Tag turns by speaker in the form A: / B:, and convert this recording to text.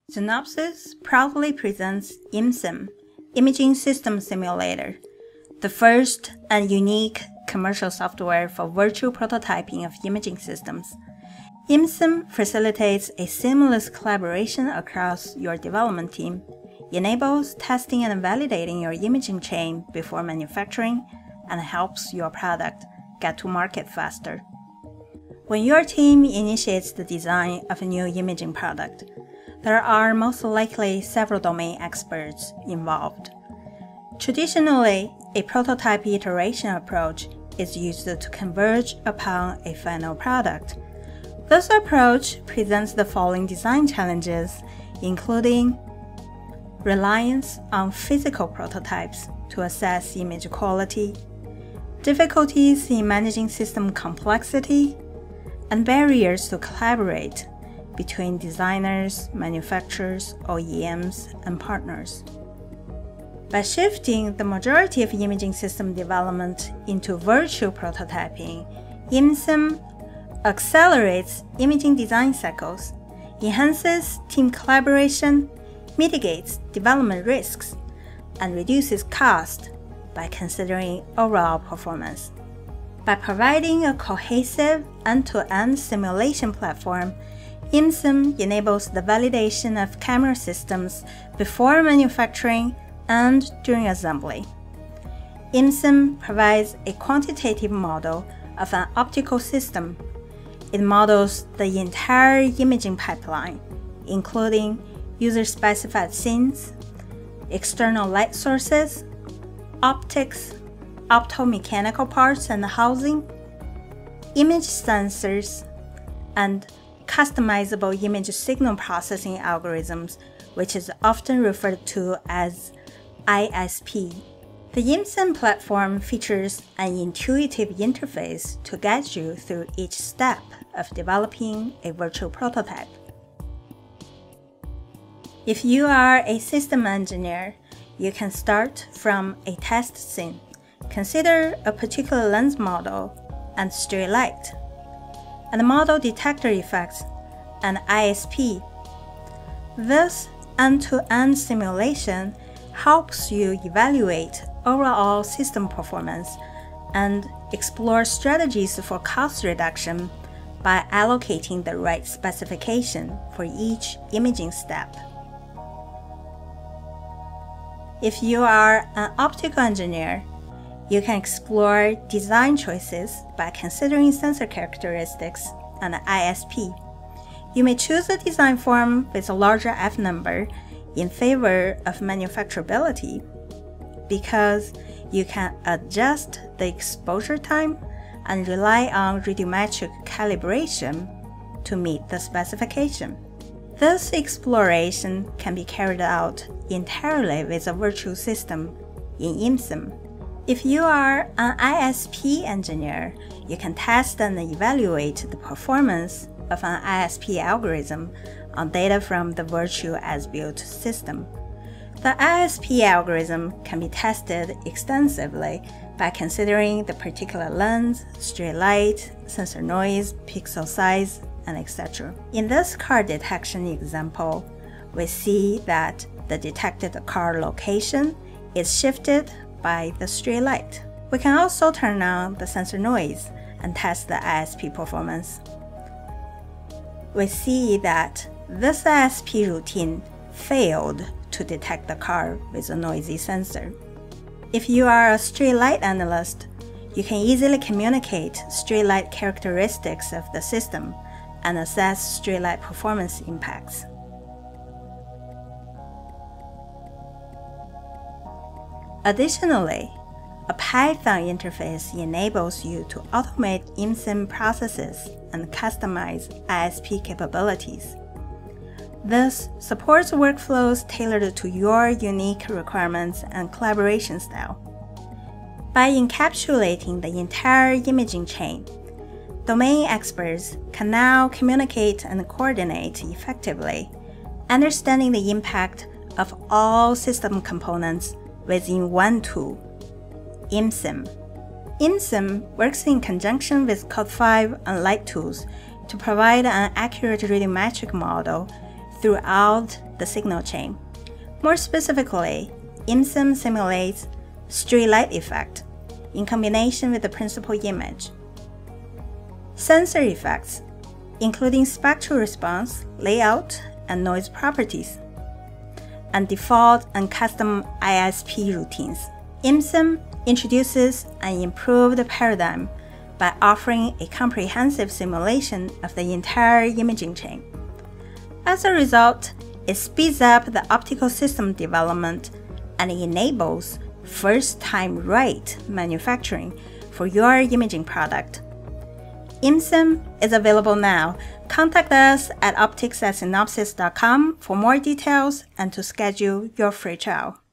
A: Synopsys proudly presents ImSim, Imaging System Simulator, the first and unique commercial software for virtual prototyping of imaging systems. ImSim facilitates a seamless collaboration across your development team, enables testing and validating your imaging chain before manufacturing, and helps your product get to market faster. When your team initiates the design of a new imaging product, there are most likely several domain experts involved. Traditionally, a prototype iteration approach is used to converge upon a final product. This approach presents the following design challenges, including reliance on physical prototypes to assess image quality, difficulties in managing system complexity, and barriers to collaborate between designers, manufacturers, OEMs, and partners. By shifting the majority of imaging system development into virtual prototyping, ImSim accelerates imaging design cycles, enhances team collaboration, mitigates development risks, and reduces cost by considering overall performance. By providing a cohesive end-to-end simulation platform, ImSim enables the validation of camera systems before manufacturing and during assembly. ImSim provides a quantitative model of an optical system. It models the entire imaging pipeline, including user-specified scenes, external light sources, optics, optomechanical parts and housing, image sensors, and customizable image signal processing algorithms, which is often referred to as ISP. The ImSim platform features an intuitive interface to guide you through each step of developing a virtual prototype. If you are a system engineer, you can start from a test scene. Consider a particular lens model and stray light, and model detector effects, and ISP. This end-to-end simulation helps you evaluate overall system performance and explore strategies for cost reduction by allocating the right specification for each imaging step. If you are an optical engineer, you can explore design choices by considering sensor characteristics and ISP. You may choose a design form with a larger f-number in favor of manufacturability because you can adjust the exposure time and rely on radiometric calibration to meet the specification. This exploration can be carried out entirely with a virtual system in ImSim. If you are an ISP engineer, you can test and evaluate the performance of an ISP algorithm on data from the virtual as-built system. The ISP algorithm can be tested extensively by considering the particular lens, stray light, sensor noise, pixel size, and etc. In this car detection example, we see that the detected car location is shifted by the stray light. We can also turn on the sensor noise and test the ISP performance. We see that this ISP routine failed to detect the car with a noisy sensor. If you are a stray light analyst, you can easily communicate stray light characteristics of the system and assess stray light performance impacts. Additionally, a Python interface enables you to automate ImSim processes and customize ISP capabilities. This supports workflows tailored to your unique requirements and collaboration style. By encapsulating the entire imaging chain, domain experts can now communicate and coordinate effectively, understanding the impact of all system components within one tool, ImSim. ImSim works in conjunction with Code5 and Light tools to provide an accurate radiometric model throughout the signal chain. More specifically, IMSIM simulates street light effect in combination with the principal image. Sensor effects, including spectral response, layout, and noise properties, and default and custom ISP routines. IMSIM introduces an improved paradigm by offering a comprehensive simulation of the entire imaging chain. As a result, it speeds up the optical system development and enables first-time right manufacturing for your imaging product. IMSIM is available now. Contact us at optics@synopsys.com for more details and to schedule your free trial.